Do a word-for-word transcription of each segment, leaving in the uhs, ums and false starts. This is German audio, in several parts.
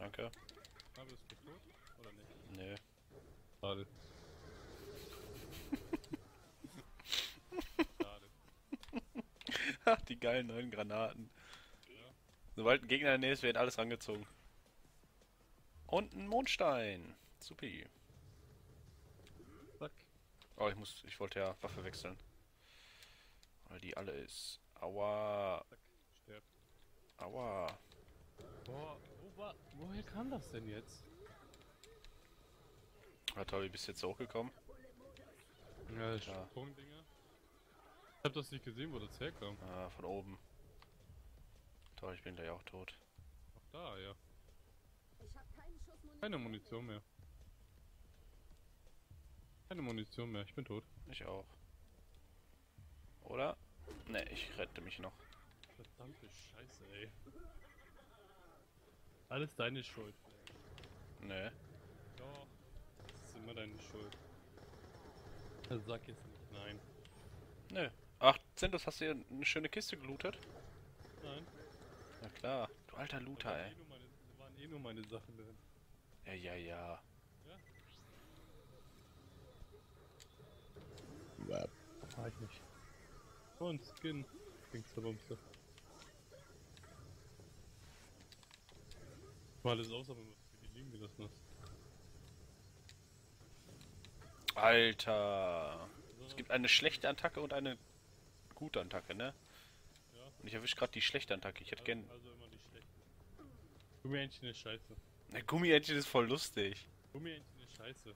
Danke. Aber ist du tot? Oder nicht? Nö. Schade. Schade. Ach, die geilen neuen Granaten. Ja. Sobald ein Gegner in der Nähe ist, wird alles rangezogen. Und ein Mondstein. Supi. Zack. Oh, ich muss, ich wollte ja Waffe wechseln. Weil die alle ist. Aua. Zack. Sterb. Aua. Boah, wo war. Woher kam das denn jetzt? Ja, toll, wie bist du jetzt hochgekommen? Ja, Ja. Sprungdinger. Ich hab das nicht gesehen, wo das herkam. Ah, von oben. Toll, ich bin gleich auch tot. Ach da, ja. Keine Munition mehr. Keine Munition mehr, ich bin tot. Ich auch. Oder? Ne, ich rette mich noch. Verdammte Scheiße, ey. Alles deine Schuld. Ne. Doch, das ist immer deine Schuld. Also sag jetzt nicht nein. Nö. Ach, Zindos, hast du hier eine schöne Kiste gelootet? Nein. Na klar. Du alter Da Looter, waren, ey. eh nur meine, da waren eh nur meine Sachen drin. Ja, ja, ja. Ja? Mach ich nicht. Und Skin. Gangsterbumster. Mal alles aus, aber was du liegen gelassen hast. Alter. So, Es gibt eine schlechte Attacke und eine gute Attacke, ne? ja. Und ich erwische gerade die schlechte Attacke. Ich hätte Also, gern... also immer die schlechten. Gummientchen ist scheiße. Der Gummientchen ist voll lustig. Gummientchen ist scheiße.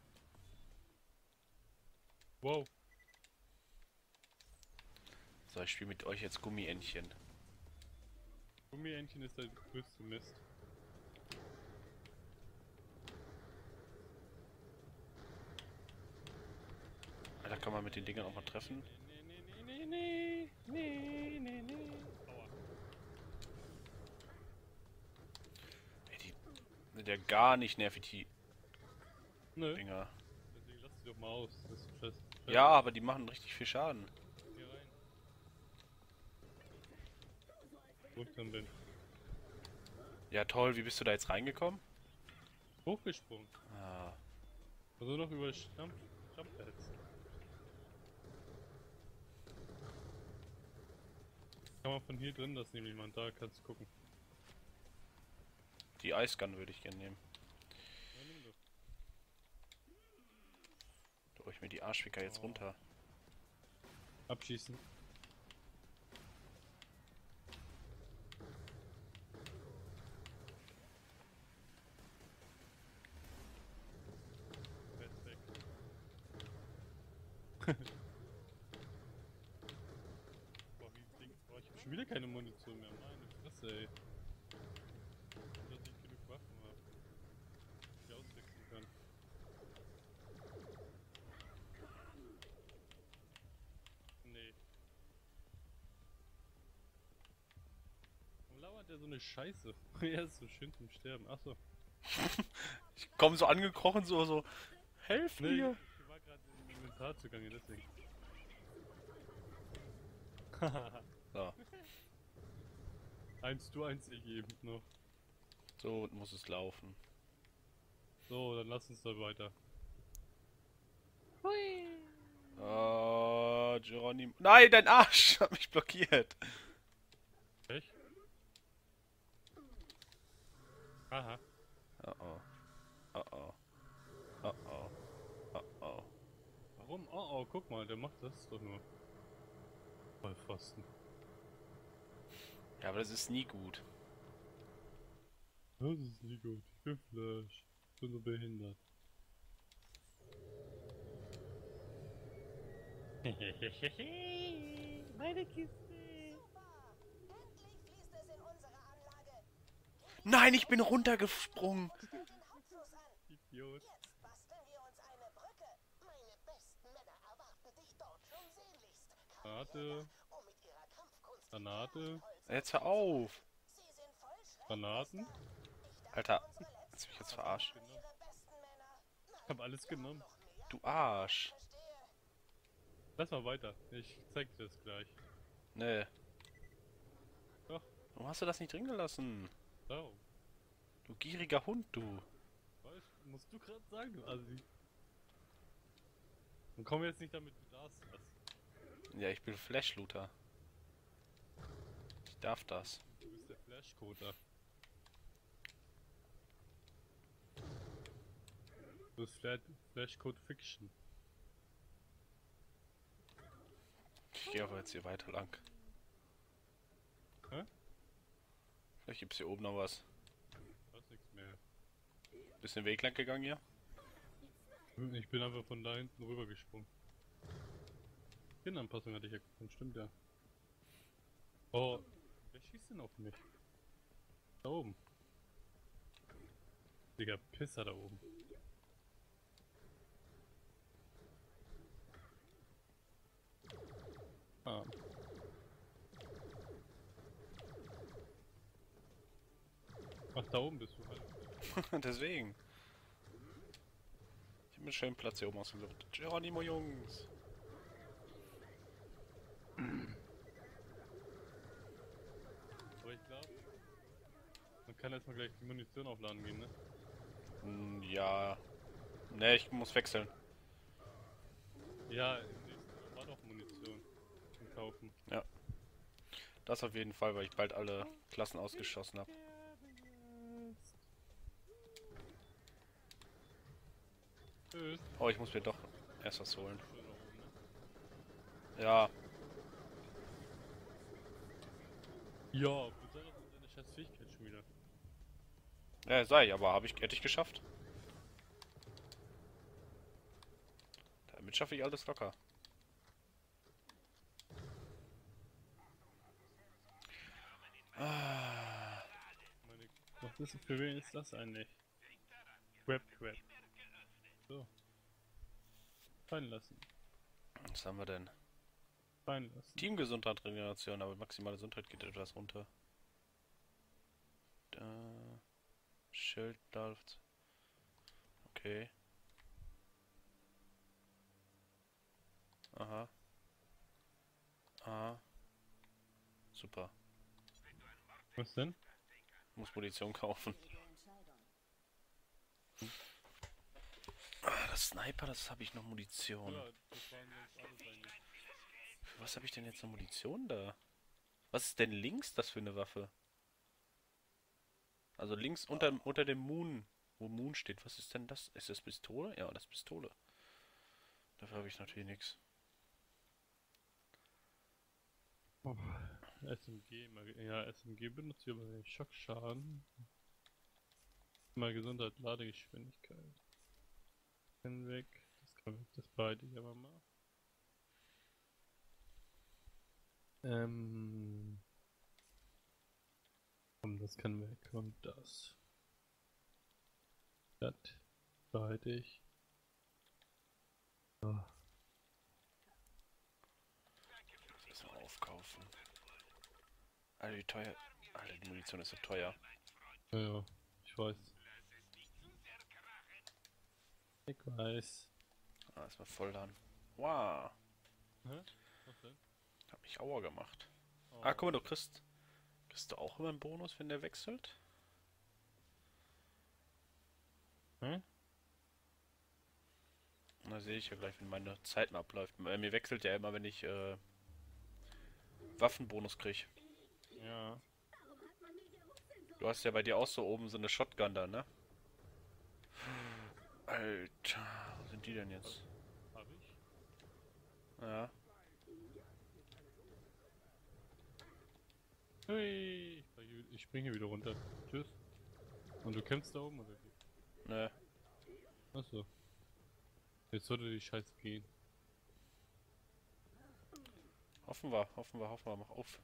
Wow. So, ich spiele mit euch jetzt Gummientchen. Gummientchen ist der größte Mist. Da kann man mit den Dingern auch mal treffen. Nee, nee, nee, nee, nee, nee, nee. Aua. Ey, die sind ja gar nicht nervig, die Nö. Dinger. Deswegen lass sie doch mal aus. Das ist fest. Ja, aber die machen richtig viel Schaden. Hier rein. Wo ich dann bin. Ja, toll. Wie bist du da jetzt reingekommen? Hochgesprungen. Ah. Also noch über Jump Jump-Pads. Kann man von hier drin das nämlich mal, da kannst du gucken. Die Eisgun würde ich gerne nehmen. Ja, nimm doch. Da hol ich mir die Arschficker jetzt Oh. runter. Abschießen. Jetzt weg. Boah, wie Ding. Boah, ich hab schon wieder keine Munition mehr. Meine Fresse, ey. Und dass ich genug Waffen habe. Die ich auswechseln kann. Nee. Warum lauert der so eine Scheiße? Er ist so schön zum Sterben. Achso. Ich komme so angekrochen, so, so. Helf Nee, mir! ich war gerade im Inventar zugange, deswegen. So, Eins du eins ich eben noch. so muss es laufen. So, dann lass uns da weiter. Oh, Geronimo. Nein, dein Arsch hat mich blockiert. Echt? Aha. Oh oh. Oh oh. Oh oh. Oh oh. Warum? Oh oh, guck mal, der macht das doch nur. Vollpfosten. Ja, aber das ist nie gut. Das ist nie gut. Ich bin Flash. Ich bin so behindert. Meine Kiste. Endlich fließt es in unsere Anlage. Nein, ich bin runtergesprungen. Schau den Hauptfluss an. Idiot. Jetzt basteln wir uns eine Brücke. Meine besten Männer erwarten dich dort schon sehnlichst. Granate. Um mit ihrer Kampfkunst Granate. Jetzt hör auf. Sie sind voll Schreck. Granaten. Ich dachte, Alter, unsere willst letzten du mich jetzt Aufgaben verarschen? waren ihre besten Männer. Ich hab alles genommen. Noch mehr? Du Arsch. Verstehe. Lass mal weiter. Ich zeig dir das gleich. Nee. Doch. Warum hast du das nicht drin gelassen? So. Du gieriger Hund, du. Weißt, musst du gerade sagen, du Assi. Und komm jetzt nicht damit, du darfst das. Ja, ich bin Flash-Looter. Ich darf das. Du bist der Flash-Coder. Du bist Flash, Flash-Code Fiction. Ich gehe aber jetzt hier weiter lang. Hä? Vielleicht gibt's hier oben noch was. Da ist nichts mehr. Bisschen Weg lang gegangen hier. Ich bin einfach von da hinten rüber gesprungen. Kinderanpassung hatte ich ja gefunden, stimmt ja. Oh, wer schießt denn auf mich? Da oben. Digga, Pisser da oben. Ah. Ach, da oben bist du halt. Deswegen. Ich habe mir einen schönen Platz hier oben ausgesucht. Geronimo Jungs. Aber ich glaube, man kann erstmal gleich die Munition aufladen gehen, ne? Hm, ja. Ne, ich muss wechseln. Ja, im nächsten war doch Munition zum Kaufen. Ja. Das auf jeden Fall, weil ich bald alle Klassen ausgeschossen habe. Tschüss. Oh, ich muss mir doch erst was holen. Schön da oben, ne? Ja. Ja, bitte doch deine scheiß Fähigkeit schon wieder. Ja, sei, aber habe ich, hätte ich geschafft. Damit schaffe ich alles locker. Ah, Meine, was ist für wen ist das eigentlich? Web Crap. So. Fallen lassen. was haben wir denn? Fallen lassen. Teamgesundheit, Regeneration, aber maximale Gesundheit geht etwas runter. Da. Schild läuft. Okay. Aha. Aha. Super. Was denn? Muss Munition kaufen. Ah, das Sniper, das habe ich noch Munition. Ja, das waren sonst alles eigentlich. Für was habe ich denn jetzt noch Munition da? Was ist denn links das für eine Waffe? Also links unter, unter dem Moon, wo Moon steht. Was ist denn das? Ist das Pistole? Ja, das ist Pistole. Dafür habe ich natürlich nichts. Oh, S M G, mal, ja, S M G benutzt hier bei Schockschaden. Mal Gesundheit, Ladegeschwindigkeit. Hinweg, das kann ich, das behalte ich aber mal. Ähm. Komm, das kann weg und das. Das behalte ich. So. Das müssen wir aufkaufen. Alter, wie teuer. Alter, die Munition ist so teuer. Ja, ja, ich weiß. Ich weiß. Ah, ist mal voll dann. Wow. Hä? Was denn? Hab mich Aua gemacht. Oh. Ah, guck mal, du kriegst. Kriegst du auch immer einen Bonus, wenn der wechselt? Hm? Na, sehe ich ja gleich, wenn meine Zeit mal abläuft. Bei mir wechselt ja immer, wenn ich äh, Waffenbonus krieg. Ja. Du hast ja bei dir auch so oben so eine Shotgun da, ne? Alter, wo sind die denn jetzt? Hab ich? Ja. Hui! Ich, fall hier- ich springe wieder runter. Tschüss. Und du kämpfst da oben oder wie? Ne. Achso. Jetzt sollte die Scheiße gehen. Hoffen wir, hoffen wir, hoffen wir, mach auf.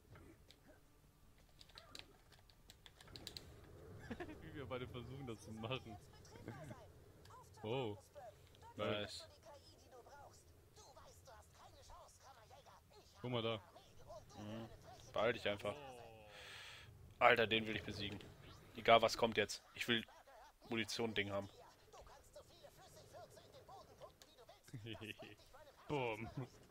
Wie wir beide versuchen das zu machen. Auftrag Oh. Nice. Nice. Die K I, die du brauchst. Du weißt, du hast keine Chance, Kammerjäger. Ich Guck mal da. Mhm. Beeil dich einfach. Alter, den will ich besiegen. Egal was kommt jetzt. Ich will Munition-Ding haben. Du kannst so viele Flüssigwürze in den Boden pumpen, wie du willst. Boom.